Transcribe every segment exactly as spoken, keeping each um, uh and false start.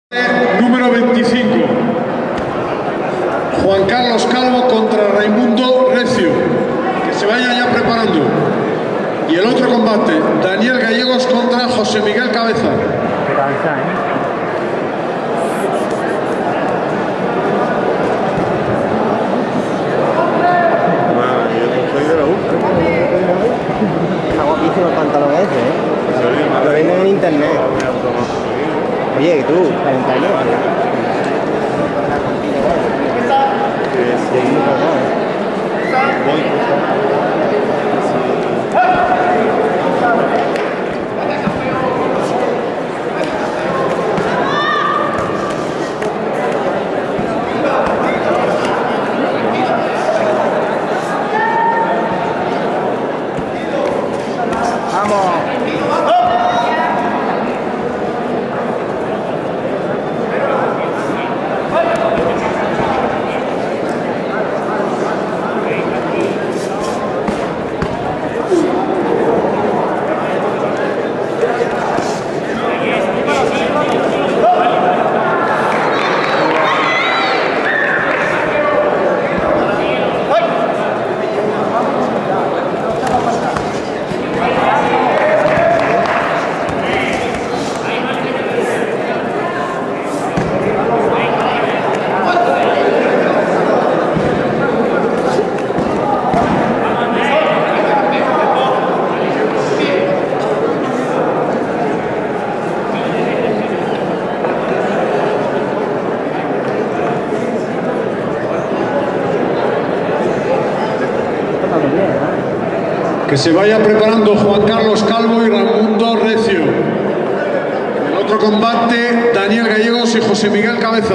Número veinticinco, Juan Carlos Calvo contra Raimundo Recio, que se vayan ya preparando. Y el otro combate, Daniel Gallegos contra José Miguel Cabeza. Está guapísimo el pantalón ese, ¿eh? Lo venden en internet. Oye, ¿y tú? ¿cuarenta años? Que se vaya preparando Juan Carlos Calvo y Raimundo Recio. El otro combate, Daniel Gallegos y José Miguel Cabeza.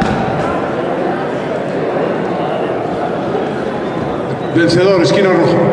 Vencedor, esquina roja.